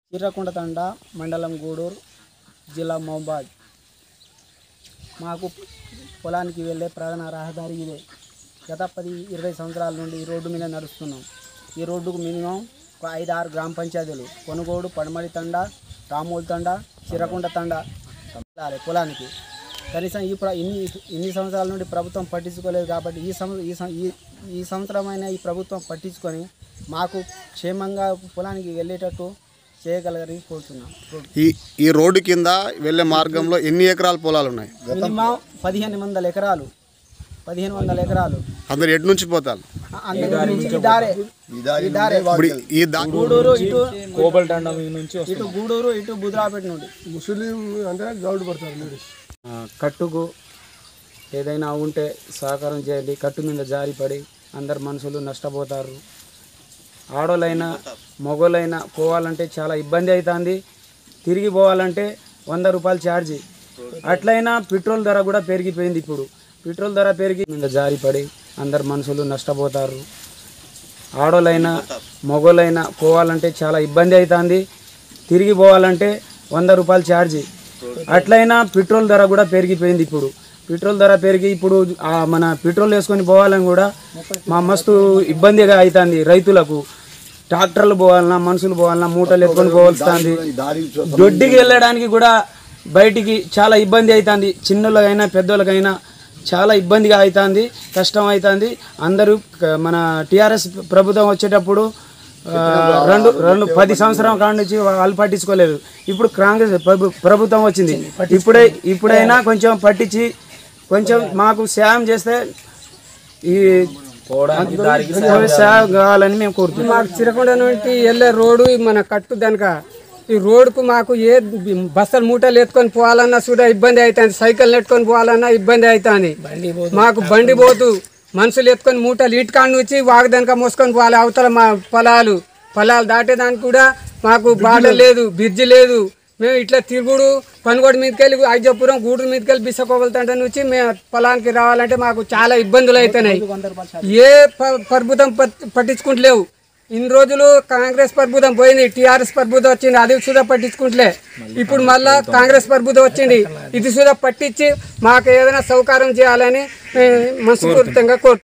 చిర్రకుంట తండ మండలం గూడూరు జిల్లా మహబూబాద్. మాకు పొలానికి వెళ్ళే ప్రధాన రహదారి ఇదే. గత 10-20 సంవత్సరాల నుండి ఈ రోడ్డు మీద నడుస్తున్నాం. ఈ రోడ్డుకు మినిమం ఒక 5-6 గ్రామ పంచాయతీలు కొనుగోడు, పడమడి తండ, రామోల్ తండ, చిర్రకుంట తండ పొలానికి. కనీసం ఇన్ని సంవత్సరాల నుండి ప్రభుత్వం పట్టించుకోలేదు కాబట్టి ఈ సంవత్సరమైన ఈ ప్రభుత్వం పట్టించుకొని మాకు క్షేమంగా పొలానికి వెళ్ళేటట్టు చేయగలగని కోరుతున్నాం. ఈ రోడ్డు కింద వెళ్ళే మార్గంలో ఎన్ని ఎకరాల పొలాలు ఉన్నాయి? మినిమం 1500 ఎకరాలు. 1500 ఎకరాలు. అందరు ఎటు నుంచి పోతారు? గూడూరు ఇటు కోబల్టండం నుంచి, ఇటు గూడూరు ఇటు బుద్రాపేట నుండి ముస్లిం అంటే గౌడు పడతారు. కట్టుకు ఏదైనా ఉంటే సహకారం చేయండి. కట్టు మీద జారిపడి అందరు మనుషులు నష్టపోతారు. ఆడోళ్ళైనా మగోళ్ళైనా పోవాలంటే చాలా ఇబ్బంది అవుతుంది. తిరిగి పోవాలంటే 100 రూపాయలు ఛార్జీ. అట్లయినా పెట్రోల్ ధర కూడా పెరిగిపోయింది. ఇప్పుడు పెట్రోల్ ధర పెరిగి మీద జారిపడి అందరు మనుషులు నష్టపోతారు. ఆడోళ్ళైనా మగోళ్ళైనా పోవాలంటే చాలా ఇబ్బంది అవుతుంది. తిరిగి పోవాలంటే 100 రూపాయలు ఛార్జీ. అట్లయినా పెట్రోల్ ధర కూడా పెరిగిపోయింది. ఇప్పుడు పెట్రోల్ ధర పెరిగి ఇప్పుడు మన పెట్రోల్ వేసుకొని పోవాలని కూడా మస్తు ఇబ్బందిగా అవుతుంది. రైతులకు ట్రాక్టర్లు పోవాలన్నా, మనుషులు పోవాలన్నా, మూటలు ఎత్తుకొని పోవాల్సింది. దొడ్డికి వెళ్ళడానికి కూడా బయటికి చాలా ఇబ్బంది అవుతుంది. చిన్నోళ్ళకైనా పెద్దోళ్ళకైనా చాలా ఇబ్బందిగా అవుతుంది, కష్టం అవుతుంది. అందరూ మన టీఆర్ఎస్ ప్రభుత్వం వచ్చేటప్పుడు 10 సంవత్సరం కాడ నుంచి వాళ్ళు పట్టించుకోలేదు. ఇప్పుడు కాంగ్రెస్ ప్రభుత్వం వచ్చింది. ఇప్పుడైనా కొంచెం పట్టించి కొంచెం మాకు సాయం చేస్తే ఈ సాయం కావాలని మేము కోరుతున్నాం. మాకు చిరకొండ నుండి వెళ్ళే రోడ్డు మన కట్టు దనక ఈ రోడ్డుకు మాకు ఏ బస్సులు మూటలు ఎత్తుకొని పోవాలన్నా కూడా ఇబ్బంది అవుతుంది. సైకిల్ నెట్టుకొని పోవాలన్నా ఇబ్బంది అవుతుంది. మాకు బండి పోతూ మనుషులు ఎత్తుకొని మూటలు ఇటుకాడ నుంచి వాగదనక మోసుకొని పోవాలి. అవతల మా పొలాలు దాటేదానికి కూడా మాకు బాట లేదు, బ్రిడ్జి లేదు. మేము ఇట్లా తిరుగుడు పనుగోడు మీదకి వెళ్ళి ఐజాపురం, గూడూరు మీదకి వెళ్ళి బిసకోవలతంట నుంచి మేము పొలానికి రావాలంటే మాకు చాలా ఇబ్బందులు అవుతున్నాయి. ఏ ప్రభుత్వం పట్టించుకుంటలేవు. ఇన్ని రోజులు కాంగ్రెస్ ప్రభుత్వం పోయింది, టీఆర్ఎస్ ప్రభుత్వం వచ్చింది, అది సుధా పట్టించుకుంటలే. ఇప్పుడు మళ్ళా కాంగ్రెస్ ప్రభుత్వం వచ్చింది, ఇది సుధా పట్టించి మాకు ఏదైనా సౌకర్యం చేయాలని మనస్ఫూర్తిగా కోరుతున్నాం.